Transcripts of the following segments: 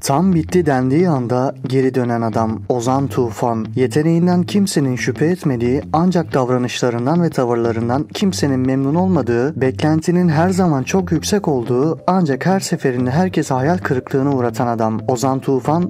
Tam bitti dendiği anda geri dönen adam Ozan Tufan. Yeteneğinden kimsenin şüphe etmediği ancak davranışlarından ve tavırlarından kimsenin memnun olmadığı, beklentinin her zaman çok yüksek olduğu ancak her seferinde herkese hayal kırıklığına uğratan adam. Ozan Tufan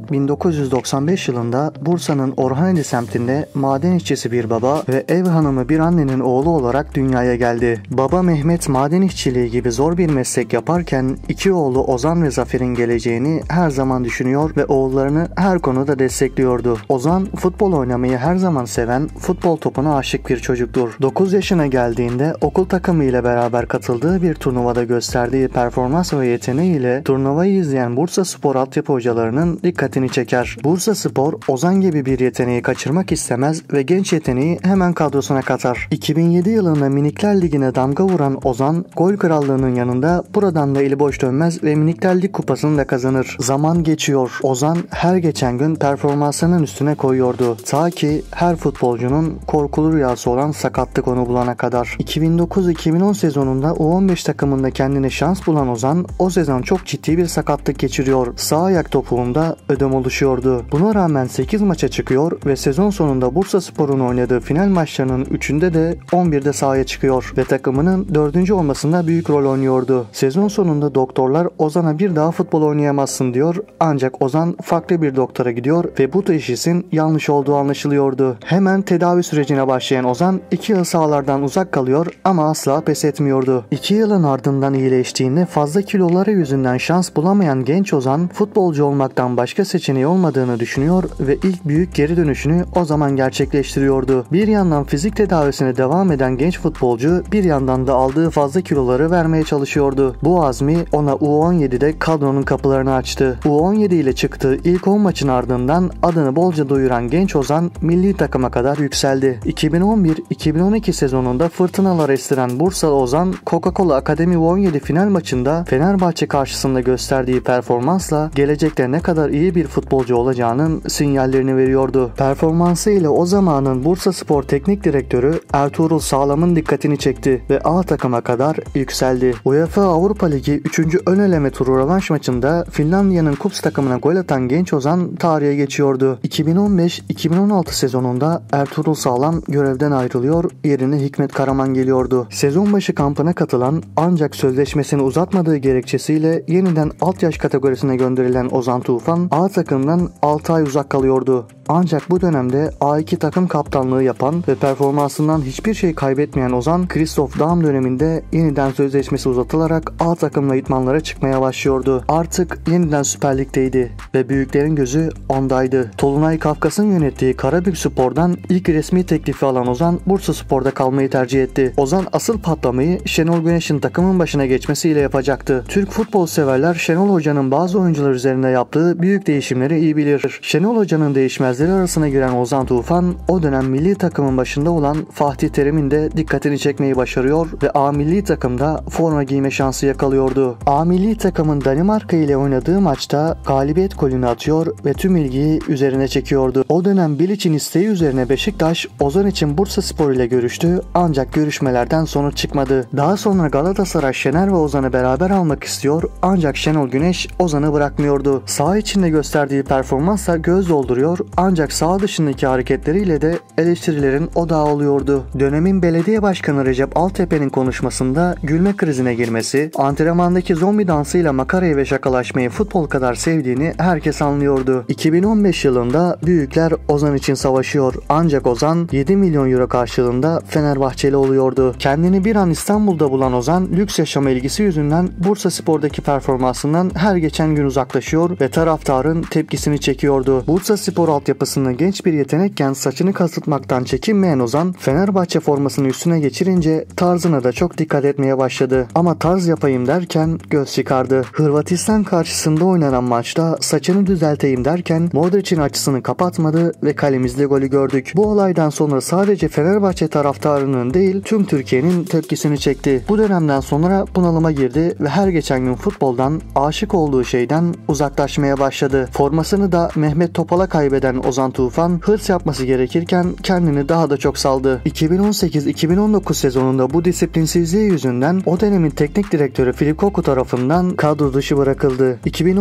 1995 yılında Bursa'nın Orhaneli semtinde maden işçisi bir baba ve ev hanımı bir annenin oğlu olarak dünyaya geldi. Baba Mehmet maden işçiliği gibi zor bir meslek yaparken iki oğlu Ozan ve Zafer'in geleceğini her zaman düşünüyor ve oğullarını her konuda destekliyordu. Ozan futbol oynamayı her zaman seven, futbol topuna aşık bir çocuktur. 9 yaşına geldiğinde okul takımı ile beraber katıldığı bir turnuvada gösterdiği performans ve yeteneğiyle turnuvayı izleyen Bursaspor altyapı hocalarının dikkatini çeker. Bursaspor Ozan gibi bir yeteneği kaçırmak istemez ve genç yeteneği hemen kadrosuna katar. 2007 yılında Minikler Ligi'ne damga vuran Ozan, gol krallığının yanında buradan da eli boş dönmez ve Minikler Lig kupasını da kazanır. Zaman geçiyor. Ozan her geçen gün performansının üstüne koyuyordu. Ta ki her futbolcunun korkulu rüyası olan sakatlık onu bulana kadar. 2009-2010 sezonunda U15 takımında kendine şans bulan Ozan o sezon çok ciddi bir sakatlık geçiriyor. Sağ ayak topuğunda ödem oluşuyordu. Buna rağmen 8 maça çıkıyor ve sezon sonunda Bursaspor'un oynadığı final maçlarının 3'ünde de 11'de sahaya çıkıyor ve takımının 4. olmasında büyük rol oynuyordu. Sezon sonunda doktorlar Ozan'a bir daha futbol oynayamazsın diyor, ancak Ozan farklı bir doktora gidiyor ve bu teşhisin yanlış olduğu anlaşılıyordu. Hemen tedavi sürecine başlayan Ozan 2 yıl sahalardan uzak kalıyor ama asla pes etmiyordu. 2 yılın ardından iyileştiğinde fazla kiloları yüzünden şans bulamayan genç Ozan futbolcu olmaktan başka seçeneği olmadığını düşünüyor ve ilk büyük geri dönüşünü o zaman gerçekleştiriyordu. Bir yandan fizik tedavisine devam eden genç futbolcu bir yandan da aldığı fazla kiloları vermeye çalışıyordu. Bu azmi ona U17'de kadronun kapılarını açtı. U17 ile çıktığı ilk 10 maçın ardından adını bolca duyuran genç Ozan milli takıma kadar yükseldi. 2011-2012 sezonunda fırtınalar estiren Bursalı Ozan, Coca-Cola Akademi U17 final maçında Fenerbahçe karşısında gösterdiği performansla gelecekte ne kadar iyi bir futbolcu olacağının sinyallerini veriyordu. Performansı ile o zamanın Bursaspor Teknik Direktörü Ertuğrul Sağlam'ın dikkatini çekti ve A takıma kadar yükseldi. UEFA Avrupa Ligi 3. ön eleme turu rövanş maçında Finlandiya'nın Kups takımına gol atan genç Ozan tarihe geçiyordu. 2015-2016 sezonunda Ertuğrul Sağlam görevden ayrılıyor, yerine Hikmet Karaman geliyordu. Sezon başı kampına katılan ancak sözleşmesini uzatmadığı gerekçesiyle yeniden alt yaş kategorisine gönderilen Ozan Tufan A takımdan 6 ay uzak kalıyordu. Ancak bu dönemde A2 takım kaptanlığı yapan ve performansından hiçbir şey kaybetmeyen Ozan, Christoph Daum döneminde yeniden sözleşmesi uzatılarak A takımla idmanlara çıkmaya başlıyordu. Artık yeniden Süper Lig'deydi ve büyüklerin gözü ondaydı. Tolunay Kafkas'ın yönettiği Karabükspor'dan ilk resmi teklifi alan Ozan, Bursaspor'da kalmayı tercih etti. Ozan asıl patlamayı Şenol Güneş'in takımın başına geçmesiyle yapacaktı. Türk futbol severler Şenol Hoca'nın bazı oyuncular üzerinde yaptığı büyük değişimleri iyi bilir. Şenol Hoca'nın değişmezleri arasına giren Ozan Tufan, o dönem milli takımın başında olan Fatih Terim'in de dikkatini çekmeyi başarıyor ve A milli takımda forma giyme şansı yakalıyordu. A milli takımın Danimarka ile oynadığı maçta galibiyet golünü atıyor ve tüm ilgiyi üzerine çekiyordu. O dönem Bilic'in isteği üzerine Beşiktaş, Ozan için Bursaspor ile görüştü, ancak görüşmelerden sonuç çıkmadı. Daha sonra Galatasaray Şener ve Ozan'ı beraber almak istiyor, ancak Şenol Güneş Ozan'ı bırakmıyordu. Saha içinde gösterdiği performansla göz dolduruyor, ancak saha dışındaki hareketleriyle de eleştirilerin odağı oluyordu. Dönemin belediye başkanı Recep Altepe'nin konuşmasında gülme krizine girmesi, antrenmandaki zombi dansıyla makarayı ve şakalaşmayı futbol kadar sevdiğini herkes anlıyordu. 2015 yılında büyükler Ozan için savaşıyor, ancak Ozan 7 milyon euro karşılığında Fenerbahçeli oluyordu. Kendini bir an İstanbul'da bulan Ozan, lüks yaşama ilgisi yüzünden Bursaspor'daki performansından her geçen gün uzaklaşıyor ve taraftarın tepkisini çekiyordu. Bursaspor altyapısında genç bir yetenekken saçını kasıtmaktan çekinmeyen Ozan, Fenerbahçe formasını üstüne geçirince tarzına da çok dikkat etmeye başladı. Ama tarz yapayım derken göz çıkardı. Hırvatistan karşısında oynanan maçta saçını düzelteyim derken Modric'in açısını kapatmadı ve kalemizde golü gördük. Bu olaydan sonra sadece Fenerbahçe taraftarının değil tüm Türkiye'nin tepkisini çekti. Bu dönemden sonra bunalıma girdi ve her geçen gün futboldan, aşık olduğu şeyden uzaklaşmaya başladı. Formasını da Mehmet Topal'a kaybeden Ozan Tufan hırs yapması gerekirken kendini daha da çok saldı. 2018-2019 sezonunda bu disiplinsizliği yüzünden o dönemin teknik direktörü Filip Koku tarafından kadro dışı bırakıldı. 2019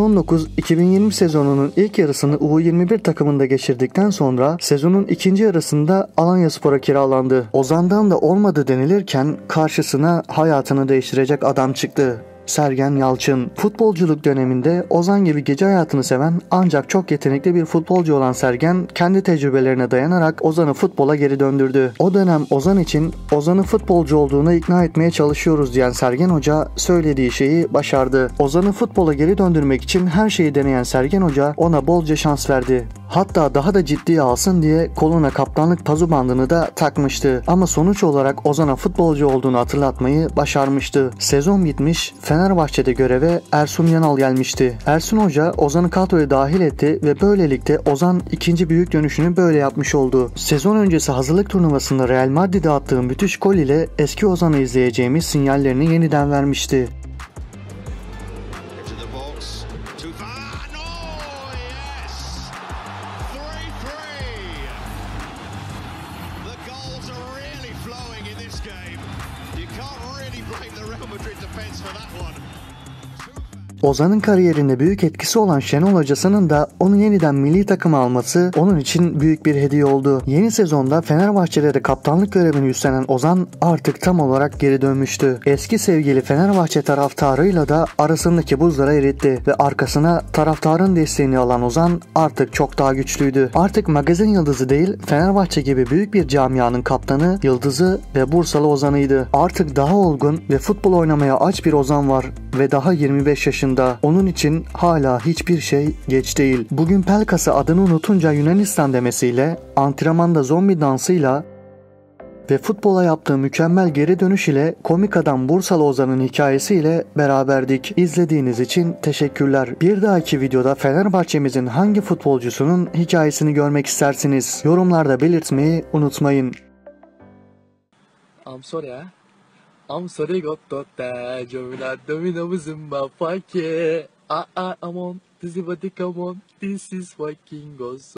2019-2020 sezonunun ilk yarısını U21 takımında geçirdikten sonra sezonun ikinci yarısında Alanyaspor'a kiralandı. Ozan'dan da olmadı denilirken karşısına hayatını değiştirecek adam çıktı. Sergen Yalçın. Futbolculuk döneminde Ozan gibi gece hayatını seven ancak çok yetenekli bir futbolcu olan Sergen kendi tecrübelerine dayanarak Ozan'ı futbola geri döndürdü. O dönem Ozan için Ozan'ın futbolcu olduğuna ikna etmeye çalışıyoruz diyen Sergen Hoca söylediği şeyi başardı. Ozan'ı futbola geri döndürmek için her şeyi deneyen Sergen Hoca ona bolca şans verdi. Hatta daha da ciddiye alsın diye koluna kaptanlık pazu bandını da takmıştı. Ama sonuç olarak Ozan'a futbolcu olduğunu hatırlatmayı başarmıştı. Sezon bitmiş, Fenerbahçe'de göreve Ersun Yanal gelmişti. Ersun Hoca Ozan'ı kadroya dahil etti ve böylelikle Ozan ikinci büyük dönüşünü böyle yapmış oldu. Sezon öncesi hazırlık turnuvasında Real Madrid'e attığı müthiş gol ile eski Ozan'ı izleyeceğimiz sinyallerini yeniden vermişti. Ozan'ın kariyerinde büyük etkisi olan Şenol Hocası'nın da onu yeniden milli takıma alması onun için büyük bir hediye oldu. Yeni sezonda Fenerbahçe'de de kaptanlık görevini üstlenen Ozan artık tam olarak geri dönmüştü. Eski sevgili Fenerbahçe taraftarıyla da arasındaki buzları eritti ve arkasına taraftarın desteğini alan Ozan artık çok daha güçlüydü. Artık magazin yıldızı değil, Fenerbahçe gibi büyük bir camianın kaptanı, yıldızı ve Bursalı Ozan'ıydı. Artık daha olgun ve futbol oynamaya aç bir Ozan var ve daha 25 yaşında. Onun için hala hiçbir şey geç değil. Bugün Pelkas'ı adını unutunca Yunanistan demesiyle, antrenmanda zombi dansıyla ve futbola yaptığı mükemmel geri dönüş ile komik adam Bursalı Ozan'ın hikayesiyle beraberdik. İzlediğiniz için teşekkürler. Bir dahaki videoda Fenerbahçe'mizin hangi futbolcusunun hikayesini görmek istersiniz? Yorumlarda belirtmeyi unutmayın. I'm sorry got that Domino Zumba fuck yeah. I'm on, this is what they come on, this is fucking goes.